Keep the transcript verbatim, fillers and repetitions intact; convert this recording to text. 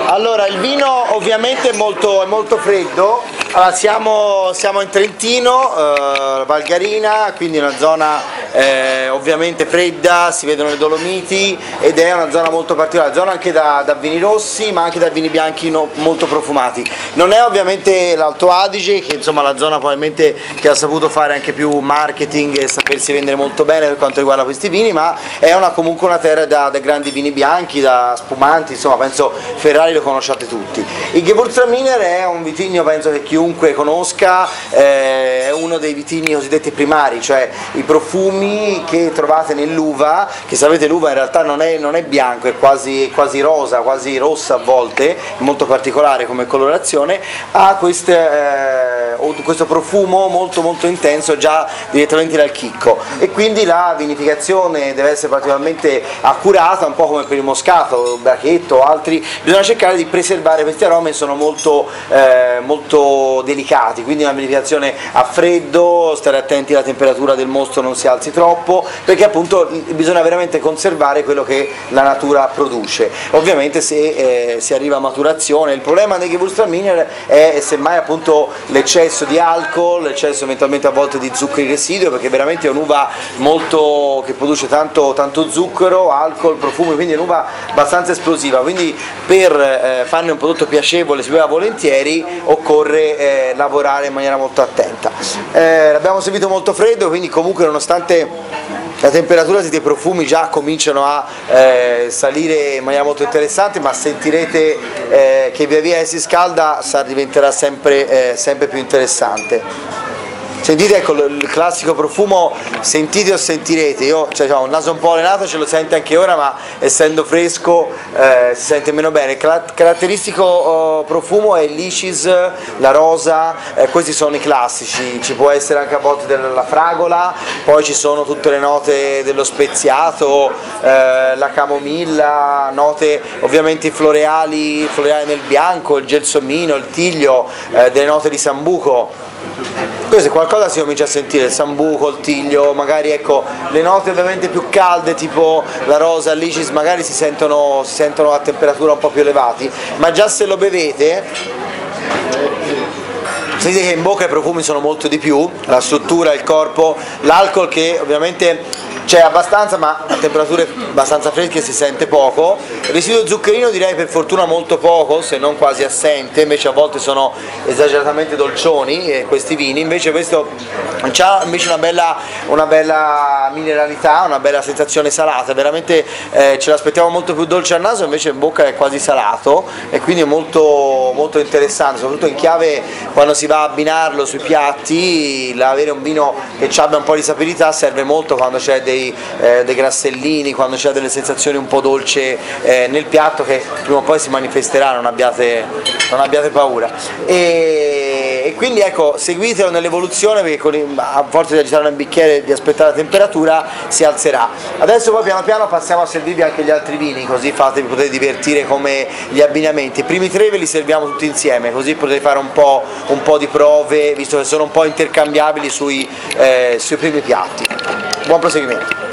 Allora, il vino ovviamente è molto, è molto freddo. Allora, siamo, siamo in Trentino, eh, Valgarina, quindi una zona eh, ovviamente fredda, si vedono le Dolomiti ed è una zona molto particolare, zona anche da, da vini rossi ma anche da vini bianchi no, molto profumati. Non è ovviamente l'Alto Adige, che insomma la zona probabilmente che ha saputo fare anche più marketing e sapersi vendere molto bene per quanto riguarda questi vini, ma è una, comunque una terra da, da grandi vini bianchi, da spumanti, insomma penso Ferrari lo conosciate tutti. Il Gewürztraminer è un vitigno, penso che chiunque conosca, eh, è uno dei vitigni cosiddetti primari, cioè i profumi che trovate nell'uva, che sapete l'uva in realtà non è, non è bianco, è quasi, quasi rosa, quasi rossa a volte, molto particolare come colorazione, ha queste, eh, questo profumo molto molto intenso già direttamente dal chicco, e quindi la vinificazione deve essere particolarmente accurata, un po' come per il moscato, il brachetto o altri, bisogna cercare di preservare questi aromi, sono molto, eh, molto delicati, quindi una vinificazione a freddo, stare attenti alla temperatura del mosto non si alzi troppo, perché appunto bisogna veramente conservare quello che la natura produce. Ovviamente se eh, si arriva a maturazione, il problema dei Gewürztraminer è semmai appunto l'eccesso di alcol, l'eccesso eventualmente a volte di zuccheri residui, perché veramente è un'uva molto che produce tanto, tanto zucchero, alcol, profumi, quindi è un'uva abbastanza esplosiva, quindi per eh, farne un prodotto piacevole, si beva volentieri, occorre eh, lavorare in maniera molto attenta. Eh, l'abbiamo servito molto freddo, quindi comunque nonostante la temperatura dei profumi già cominciano a eh, salire in maniera molto interessante, ma sentirete eh, che via via si scalda, sa, diventerà sempre, eh, sempre più interessante. Sentite, ecco il classico profumo, sentite o sentirete, io cioè, ho un naso un po' allenato, ce lo sente anche ora, ma essendo fresco eh, si sente meno bene. Il caratteristico oh, profumo è l'icis, la rosa, eh, questi sono i classici, ci può essere anche a volte della fragola, poi ci sono tutte le note dello speziato, eh, la camomilla, note ovviamente floreali, floreali nel bianco, il gelsomino, il tiglio, eh, delle note di sambuco. Poi se qualcosa si comincia a sentire, il sambuco, il tiglio, magari ecco, le note ovviamente più calde tipo la rosa, l'icis, magari si sentono, si sentono a temperatura un po' più elevati, ma già se lo bevete sentite che in bocca i profumi sono molto di più, la struttura, il corpo, l'alcol che ovviamente c'è abbastanza, ma a temperature abbastanza fresche si sente poco. Il residuo zuccherino direi per fortuna molto poco, se non quasi assente, invece a volte sono esageratamente dolcioni eh, questi vini, invece questo ha invece una bella, una bella mineralità, una bella sensazione salata, veramente eh, ce l'aspettavamo molto più dolce al naso, invece in bocca è quasi salato e quindi è molto, molto interessante, soprattutto in chiave quando si va a abbinarlo sui piatti, avere un vino che abbia un po' di sapirità serve molto quando c'è dei Eh, dei grassellini, quando c'è delle sensazioni un po' dolce eh, nel piatto, che prima o poi si manifesterà, non abbiate, non abbiate paura. E, e quindi ecco, seguitelo nell'evoluzione, perché con il, a forza di agitare nel bicchiere e di aspettare la temperatura si alzerà. Adesso poi piano piano passiamo a servirvi anche gli altri vini, così fate, vi potete divertire come gli abbinamenti. I primi tre ve li serviamo tutti insieme, così potete fare un po', un po' di prove, visto che sono un po' intercambiabili sui, eh, sui primi piatti. Buon proseguimento.